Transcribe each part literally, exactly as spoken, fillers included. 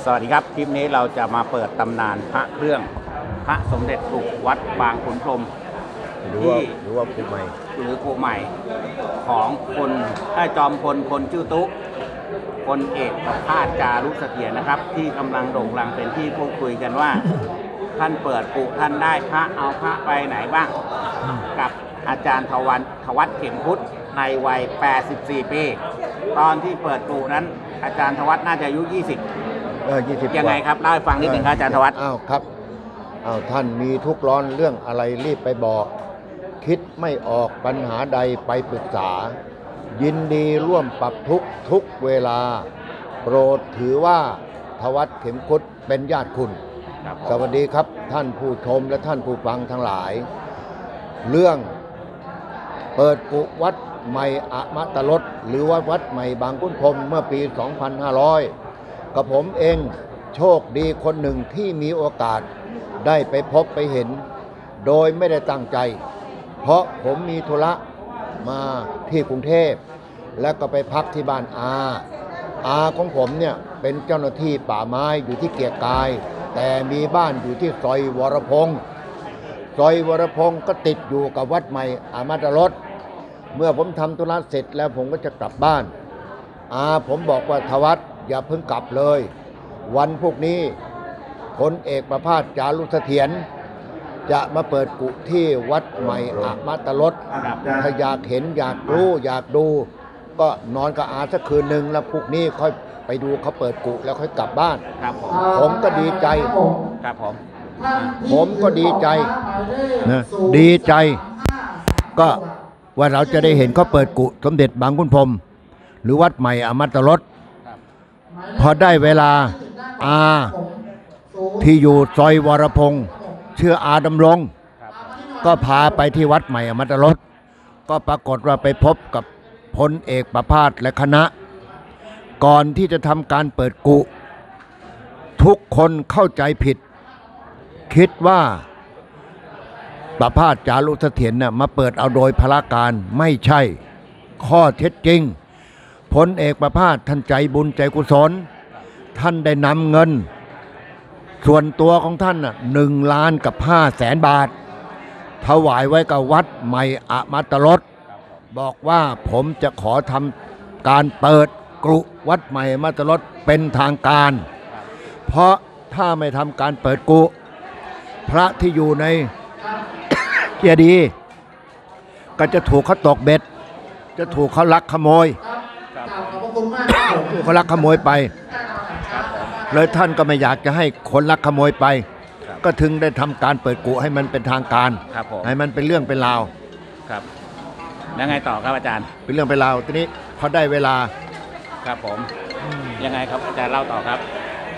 วัสดีครับคลิปนี้เราจะมาเปิดตำนานพระเครื่องพระสมเด็จปู่วัดบางขุนพรหมหรือว่าหรือว่าปู่ใหม่หรือปู่ใหม่ของคนได้จอมพลคนชื่อตุ๊กพลเอกประภาสจารุเสถียรนะครับ ที่กำลังโด่งดังเป็นที่พูดคุยกันว่า ท่านเปิดปู่ท่านได้พระเอาพระไปไหนบ้าง กับอาจารย์ทวันทวัฒน์เข็มพุทธในวัยแปดสิบสี่ปีตอนที่เปิดปู่นั้นอาจารย์ทวัฒน์น่าจะอายุยี่สิบเออยี่สิบยังไงครับเล่าให้ฟังนิดหนึ่งครับอาจารย์ทวัฒน์อ้าวครับอ้าวท่านมีทุกร้อนเรื่องอะไรรีบไปบอกคิดไม่ออกปัญหาใดไปปรึกษายินดีร่วมปรับทุกทุกเวลาโปรดถือว่าทวัฒน์เข็มพุทธเป็นญาติคุณสวัสดีครับท่านผู้ชมและท่านผู้ฟังทั้งหลายเรื่องเปิดกุวัดใหม่อมตะรสหรือว่าวัดใหม่บางขุนพรหมเมื่อปี สองพันห้าร้อย กับผมเองโชคดีคนหนึ่งที่มีโอกาสได้ไปพบไปเห็นโดยไม่ได้ตั้งใจ เพราะผมมีธุระมาที่กรุงเทพแล้วก็ไปพักที่บ้านอาอาของผมเนี่ยเป็นเจ้าหน้าที่ป่าไม้อยู่ที่เกียรติกายแต่มีบ้านอยู่ที่ซอยวรพงษ์ซอยวรพงษ์ก็ติดอยู่กับวัดใหม่อมตะรสเมื่อผมทำธุระเสร็จแล้วผมก็จะกลับบ้านอาผมบอกว่าทวัฒน์อย่าเพิ่งกลับเลยวันพวกนี้พลเอกประภาสจารุเสถียรจะมาเปิดกุที่วัดใหม่อมตะรสถ้าอยากเห็นอยากรู้อยากดูก็นอนกับอาสักคืนหนึ่งแล้วพวกนี้ค่อยไปดูเขาเปิดกุแล้วค่อยกลับบ้านครับผมผมก็ดีใจครับผมผมก็ดีใจนะดีใจก็ว่าเราจะได้เห็นเขาเปิดกุสมเด็จบางขุนพรหมหรือวัดใหม่อมตะรสพอได้เวลาอาที่อยู่ซอยวรพงษ์เชื่ออาดำรงก็พาไปที่วัดใหม่อมตะรสก็ปรากฏว่าไปพบกับพลเอกประภาสและคณะก่อนที่จะทำการเปิดกุทุกคนเข้าใจผิดคิดว่าประภาสจารุเสถียรน่ะมาเปิดเอาโดยพละการไม่ใช่ข้อเท็จจริงพลเอกประภาสท่านใจบุญใจกุศลท่านได้นำเงินส่วนตัวของท่านน่ะหนึ่งล้านกับห้าแสนบาทถวายไว้กับวัดใหม่อมตะรสบอกว่าผมจะขอทำการเปิดกรุวัดใหม่อมตะรสเป็นทางการเพราะถ้าไม่ทำการเปิดกุพระที่อยู่ในเจดีย์ก็จะถูกเขาตกเบ็ดจะถูกเขาลักขโมยถูกเขาลักขโมยไปเลยท่านก็ไม่อยากจะให้คนลักขโมยไปก็ถึงได้ทำการเปิดกุให้มันเป็นทางการให้มันเป็นเรื่องเป็นราวครับแล้วไงต่อครับอาจารย์เป็นเรื่องเป็นราวทีนี้พอได้เวลาครับผมยังไงครับอาจารย์เล่าต่อครับ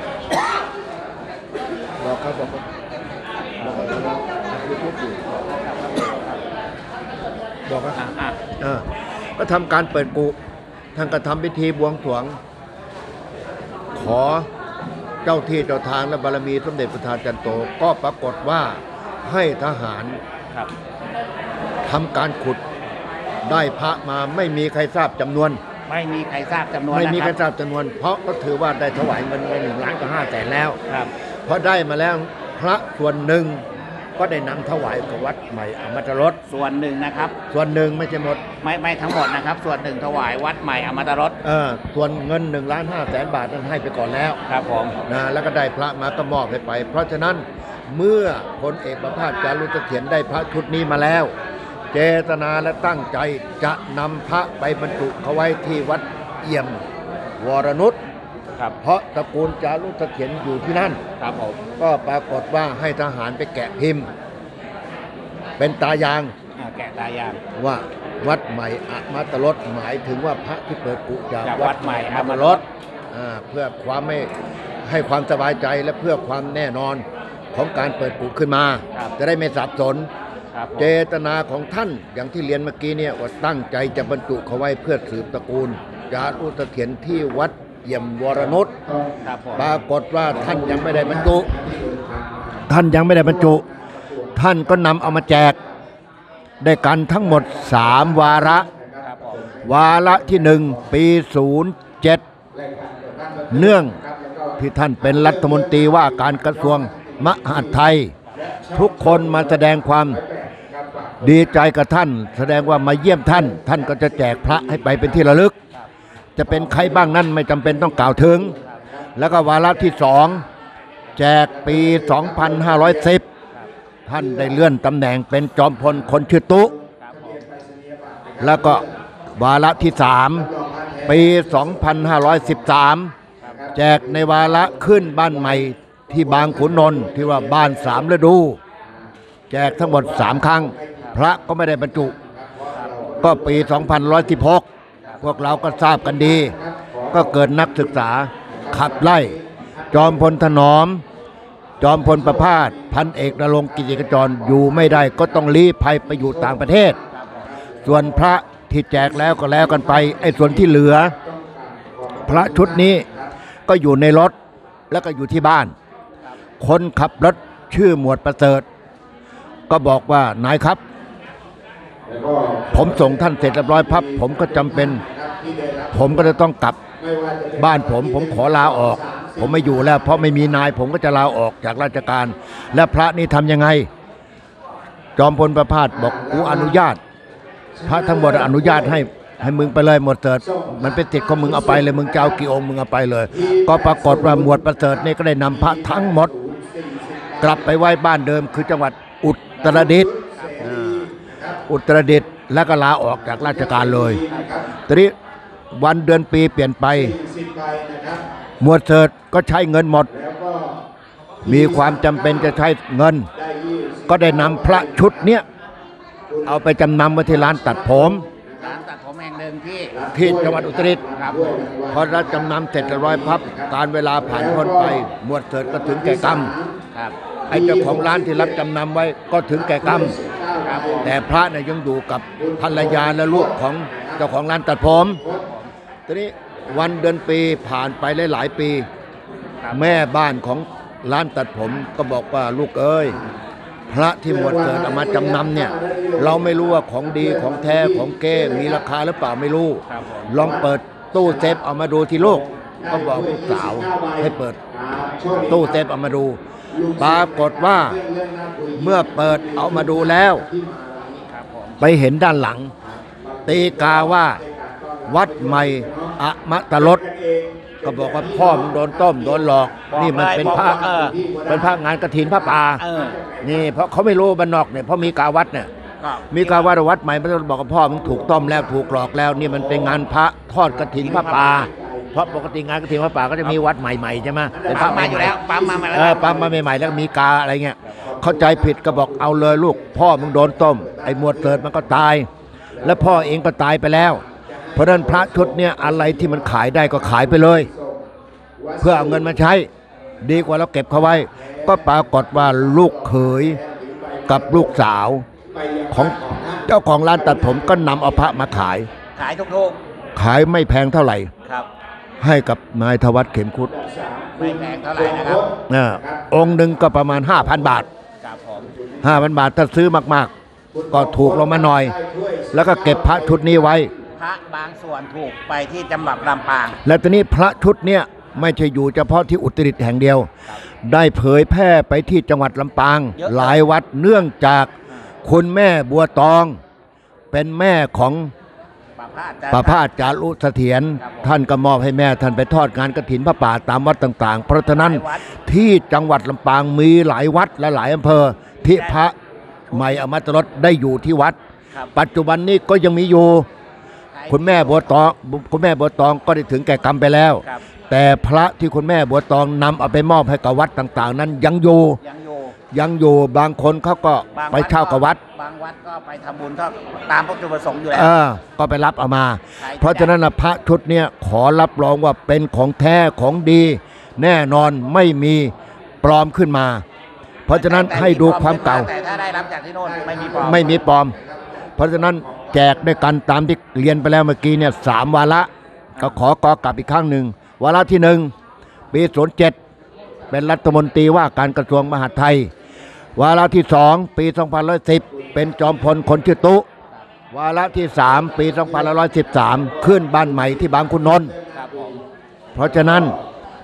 บอกครับบอกบอกบอกบอกครับเออก็ทำการเปิดกุท่านก็ทำพิธีบวงสรวงขอเจ้าที่เจ้าทางและบารมีสมเด็จพระธาตุจันโตก็ปรากฏว่าให้ทหารทำการขุดได้พระมาไม่มีใครทราบจำนวนไม่มีใครทราบจำนวนไม่มีใครทราบจำนวนเพราะก็ถือว่าได้ถวายเงินไปหนึ่งล้านกับห้าแสนแล้วเพราะได้มาแล้วพระส่วนหนึ่งก็ได้นำถวายกับวัดใหม่อมตะรสส่วนหนึ่งนะครับส่วนหนึ่งไม่ใช่หมดไม่ไม่ทั้งหมดนะครับส่วนหนึ่งถวายวัดใหม่อมตะรสเออส่วนเงินหนึ่งล้านห้าแสนบาทนั้นให้ไปก่อนแล้วครับผมนะแล้วก็ได้พระมาก็มอบให้ไปเพราะฉะนั้นเมื่อพลเอกประภาสจารุเสถียรได้พระชุดนี้มาแล้วเจตนาและตั้งใจจะนำพระไปบรรจุเขาไว้ที่วัดเอี่ยมวรนุชเพราะตระกูลจารุเสถียรอยู่ที่นั่นครับผมก็ปรากฏว่าให้ทหารไปแกะพิมพ์เป็นตายางแกะตายางว่าวัดใหม่อมตะรสหมายถึงว่าพระที่เปิดกุจากวัดใหม่อมตะรสเพื่อความไม่ให้ความสบายใจและเพื่อความแน่นอนของการเปิดกุขึ้นมาจะได้ไม่สับสนเจตนาของท่านอย่างที่เรียนเมื่อกี้เนี่ยว่าตั้งใจจะบรรจุเขาไว้เพื่อสืบตระกูลจารุเสถียรที่วัดเอี่ยมวรนุชปรากฏว่าท่านยังไม่ได้บรรจุท่านยังไม่ได้บรรจุท่านก็นำเอามาแจกได้กันทั้งหมดสามวาระวาระที่หนึ่งปีศูนย์เจ็ดเนื่องที่ท่านเป็นรัฐมนตรีว่าการกระทรวงมหาดไทย ทุกคนมาแสดงความดีใจกับท่าน แสดงว่ามาเยี่ยมท่าน ท่านก็จะแจกพระให้ไปเป็นที่ระลึก จะเป็นใครบ้างนั้นไม่จำเป็นต้องกล่าวถึง แล้วก็วาระที่สองแจกปี สองพันห้าร้อยสิบ ท่านได้เลื่อนตำแหน่งเป็นจอมพลคนชื่อตุแล้วก็วาระที่สามปี สองพันห้าร้อยสิบสาม แจกในวาระขึ้นบ้านใหม่ที่บางขุนนนท์ที่ว่าบ้านสามฤดู แจกทั้งหมดสามครั้ง พระก็ไม่ได้บรรจุ ก็ปี สองพันหนึ่งร้อยสิบหก พวกเราก็ทราบกันดี ก็เกิดนักศึกษาขับไล่ จอมพลถนอม จอมพลประภาสพันเอกนรงค์กิติขจรอยู่ไม่ได้ก็ต้องลี้ภัยไปอยู่ต่างประเทศ ส่วนพระที่แจกแล้วก็แล้วกันไปไอ้ส่วนที่เหลือ พระชุดนี้ก็อยู่ในรถแล้วก็อยู่ที่บ้าน คนขับรถชื่อหมวดประเสริฐก็บอกว่านายครับ ผมส่งท่านเสร็จเรียบร้อยพับผมก็จำเป็น ผมก็จะต้องกลับบ้านผมผมขอลาออก ผมไม่อยู่แล้วเพราะไม่มีนายผมก็จะลาออกจากราชการ และพระนี่ทำยังไง จอมพลประภาสบอกกูอนุญาต พระทั้งหมดอนุญาตให้ให้มึงไปเลยหมวดประเสริฐมันเป็นสิทธิ์ของมึงเอาไปเลยมึงจะเอากี่องค์มึงเอาไปเลย ก็ปรากฏว่าหมวดประเสริฐนี่ก็ได้นำพระทั้งหมด กลับไปไว้บ้านเดิมคือจังหวัดอุตรดิตถ์อุตรดิตถ์แล้วก็ลาออกจากราชการเลยทีนี้วันเดือนปีเปลี่ยนไปหมวดเสริฐก็ใช้เงินหมด มีความจำเป็นจะใช้เงิน ก็ได้นำพระชุดเนี้ยเอาไปจำนำไว้ที่ร้านตัดผมร้านตัดผมแห่งหนึ่งที่ที่จังหวัดอุตรดิตถ์ครับพอรับจำนำเสร็จร้อยพับการเวลาผ่านพ้นไปหมวดเสริฐก็ถึงแก่กรรมไอ้เจ้าของร้านที่รับจำนำไว้ก็ถึงแก่กรรมแต่พระเนี่ยยังอยู่กับภรรยาและลูกของเจ้าของร้านตัดผมทีนี้วันเดือนปีผ่านไปหลายๆปีแม่บ้านของร้านตัดผมก็บอกว่าลูกเอ้ยพระที่หมวดเสริฐเอามาจำนำเนี่ยเราไม่รู้ว่าของดีของแท้ของเก้มีราคาหรือเปล่าไม่รู้ลองเปิดตู้เซฟเอามาดูที่ลูกก็บอกลูกสาวให้เปิดตู้เซฟเอามาดูปรากฏว่าเมื่อเปิดเอามาดูแล้วไปเห็นด้านหลังตีกาว่าวัดใหม่อมตรสก็บอกว่าพ่อมึงโดนต้มโดนหลอกนี่มันเป็นพระเป็นพระงานกฐินพระป่านี่เพราะเขาไม่รู้บ้านนอกเนี่ยเพราะมีกาวัดเนี่ยมีกาวัดวัดใหม่มันบอกว่าพ่อมึงถูกต้มแล้วถูกหลอกแล้วนี่มันเป็นงานพระทอดกฐินพระป่าเพราะปกติงานกฐินพระป่าก็จะมีวัดใหม่ๆใช่ไหมเป็นพระใหม่แล้วปั๊มมาใหม่แล้วปั๊มมาใหม่ๆแล้วมีกาอะไรเงี้ยเข้าใจผิดก็บอกเอาเลยลูกพ่อมึงโดนต้มไอ้หมวดเสริฐมันก็ตายแล้วพ่อเองก็ตายไปแล้วเพราะนั้นพระชุดเนี่ยอะไรที่มันขายได้ก็ขายไปเลยเพื่อเอาเงินมาใช้ดีกว่าเราเก็บเขาไว้ก็ปรากฏว่าลูกเขยกับลูกสาวของเจ้าของร้านตัดผมก็นำเอาพระมาขายขายทุกๆขายไม่แพงเท่าไหร่ครับให้กับนายธวัชเข็มคุดไม่แพงเท่าไหร่นะครับอ่าองค์หนึ่งก็ประมาณ ห้าพัน บาทครับผมห้าพัน บาทถ้าซื้อมากๆก็ถูกลงมาหน่อยแล้วก็เก็บพระชุดนี้ไว้พระบางส่วนถูกไปที่จังหวัดลำปางและตอนนี้พระชุดเนี้ยไม่ใช่อยู่เฉพาะที่อุตรดิตถ์แห่งเดียวได้เผยแพร่ไปที่จังหวัดลำปางหลายวัดเนื่องจากคุณแม่บัวตองเป็นแม่ของประภาสจารุเสถียรท่านก็มอบให้แม่ท่านไปทอดงานกฐินพระป่าตามวัดต่างๆเพราะฉะนั้นที่จังหวัดลำปางมีหลายวัดและหลายอำเภอที่พระใหม่อมตรสได้อยู่ที่วัดปัจจุบันนี้ก็ยังมีอยู่คุณแม่บัวตองคุณแม่บัวตองก็ได้ถึงแก่กรรมไปแล้วแต่พระที่คุณแม่บัวตองนำเอาไปมอบให้กับวัดต่างๆนั้นยังอยู่ยังอยู่บางคนเขาก็ไปเช่ากับวัดบางวัดก็ไปทำบุญตามพระจุประสงค์อยู่แล้วก็ไปรับเอามาเพราะฉะนั้นพระชุดเนี้ยขอรับรองว่าเป็นของแท้ของดีแน่นอนไม่มีปลอมขึ้นมาเพราะฉะนั้นให้ดูความเก่าแต่ถ้าได้รับจากที่โน่นไม่มีปลอมไม่มีปลอมเพราะฉะนั้นแจกด้วยกันตามที่เรียนไปแล้วเมื่อกี้เนี่ยสามวาระก็ขอกอกลับอีกครั้งหนึ่งวาระที่หนึ่งปีศูนย์เจ็ดเป็นรัฐมนตรีว่าการกระทรวงมหาดไทยวาระที่สองปีสองพันร้อยสิบเป็นจอมพลคนชื่อตุวาระที่สามปีสองพันร้อยสิบสามขึ้นบ้านใหม่ที่บางขุนนนท์เพราะฉะนั้น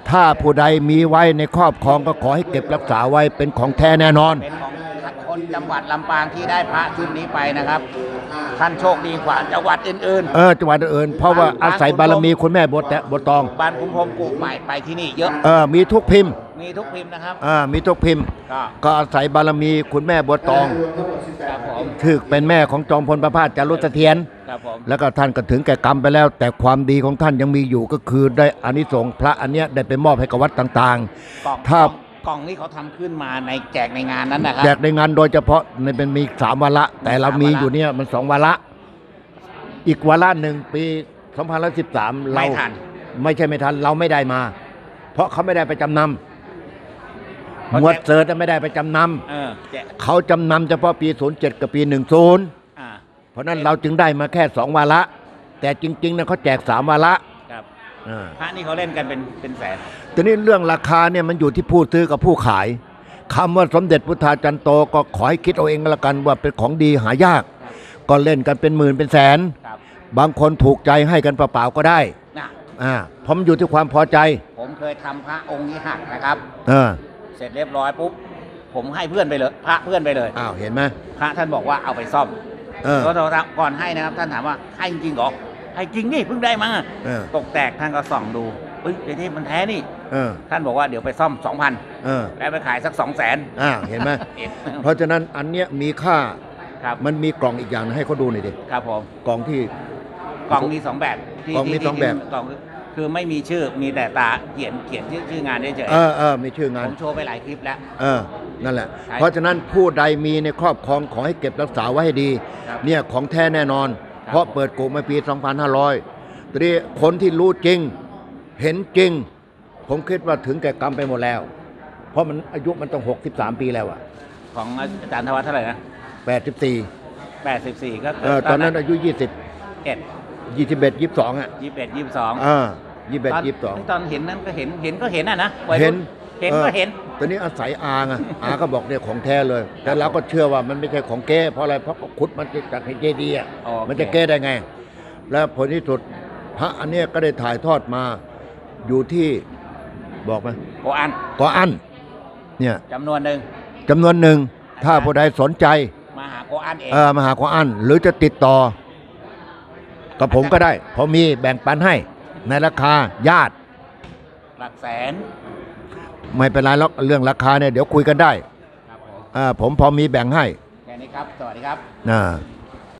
ถ้าผู้ใดมีไว้ในครอบครองก็ขอให้เก็บรักษาไว้เป็นของแท้แน่นอนเป็นของคนจังหวัดลำปางที่ได้พระชุดนี้ไปนะครับ ท่านโชคดีกว่าจังหวัดอื่นเออจังหวัดอื่นเพราะว่าอาศัยบารมีคุณแม่บัวแตะบัวตองๆบ้านคุณพรหมกุใหม่ไปที่นี่เยอะเออมีทุกพิมพ์มีทุกพิมพ์นะครับเออมีทุกพิมพ์ก็ก็อาศัยบารมีคุณแม่บัวตองครับผมถึกเป็นแม่ของจอมพลประภาสจารุเสถียรครับผมแล้วก็ท่านก็ถึงแก่กรรมไปแล้ว แต่ความดีของท่านยังมีอยู่ก็คือได้อานิสงส์พระอันเนี้ยได้ไปมอบให้กับวัดต่างกล่องๆ ถ้ากล่องนี้เขาทำขึ้นมาในแจกในงานนั้นนะครัแจกในงานโดยเฉพาะในเป็นมีสามวาระแต่เรามีอยู่เนี่ยมันสองวาระอีกวาระหนึ่งปีสองพันสิบสามเราไม่ทันไม่ใช่ไม่ทันเราไม่ได้มา เพราะเขาไม่ได้ไปจำนำหมวดเสิร์ตไม่ได้ไปจำนเออแจกำเขาจำนำเฉพาะปีศูนย์เจ็ดกับปีหนึ่งศูนย์อ่าเพราะนั้นเราจึงได้มาแค่สองวาระแต่จริงๆนะเขาแจกสามวาระครับอ่าพระนี่เขาเล่นกันเป็นเป็นแสนทีนี้เรื่องราคาเนี่ยมันอยู่ที่ผู้ซื้อกับผู้ขายคำว่าสมเด็จพุทธาจันโตก็ขอให้คิดเอาเองก็แล้วกันว่าเป็นของดีหายาก ก็เล่นกันเป็นหมื่นเป็นแสนครับบางคนถูกใจให้กันเปล่าๆก็ได้นะอ่าเพราะมันอยู่ที่ความพอใจผมเคยทำพระองค์นี้หักนะครับเออเสร็จเรียบร้อยปุ๊บผมให้เพื่อนไปเลยพระเพื่อนไปเลยอ้าวเห็นไหมพระท่านบอกว่าเอาไปซ่อมเออแล้วเราก่อนให้นะครับ ท่านถามว่าให้จริงเหรอให้จริงนี่เพิ่งได้มาเออตกแตกท่านก็ส่องดูเฮ้ยเดี๋ยวนี้มันแท้นี่เออท่านบอกว่าเดี๋ยวไปซ่อมสองพันเออแล้วไปขายสักสองแสนอ้าวเห็นไหมเอ็ดเพราะฉะนั้นอันเนี้ยมีค่าครับมันมีกล่องอีกอย่างให้เขาดูหน่อยดิครับผมกล่องที่กล่องมีสองแบบที่กล่องมีที่สองแบบที่กล่องคือไม่มีชื่อมีแต่ตาเขียนเขียนชื่อชื่องานเฉยเออเออมีชื่อๆงาผนมโชว์ไปหลายคลิปแล้วเออ นั่นแหละใช่เพราะฉะนั้นผู้ใดมีในครอบครองขอให้เก็บรักษาไว้ให้ดีครับเนี่ยของแท้แน่นอนครับเพราะเปิดกุมาปี สองพันห้าร้อย ทีนี้คนที่รู้จริง เห็นจริง ผมคิดว่าถึงแก่กรรมไปหมดแล้ว เพราะมันอายุมันต้องหกสิบสามปีแล้วอะของอาจารย์ธวัฒน์เท่าไหร่นะแปดสิบสี่แปดสิบสี่ก็เออตอนนั้นอายุยี่สิบเอ็ดยี่สิบเอ็ดยี่สิบสองอ่ะยี่สิบเอ็ดยี่สิบสองเออยี่สิบเอ็ดตอนยี่สิบสองตอนเห็นนั้นก็เห็นเห็นก็เห็นอ่ะนะวัยเห็รุ่นเห็นออก็เห็นตอนนี้อาศัยอาไงอาก็บอกเนี่ยของแท้เลย แต่เราก็เชื่อว่ามันไม่ใช่ของแก้เพราะอะไรเพราะขุดมันจะจากให้เจดีย์อ่ะโอเคมันจะแก้ได้ไง แล้วผลที่สุดพระอันเนี้ยก็ได้ถ่ายทอดมาอยู่ที่บอกไหมโกอันกออันเนี่ยจำนวนหนึ่งจำนวนหนึ่งถ้าผู้ใดสนใจมาหาโกอันเองเออมาหากออันหรือจะติดต่อกับผมก็ได้เพราะมีแบ่งปันให้ในราคาญาติหลักแสนไม่เป็นไรหรอกเรื่องราคาเนี่ยเดี๋ยวคุยกันได้ครับผมอ่าผมพอมีแบ่งให้แค่นี้ครับ สวัสดีครับอ่า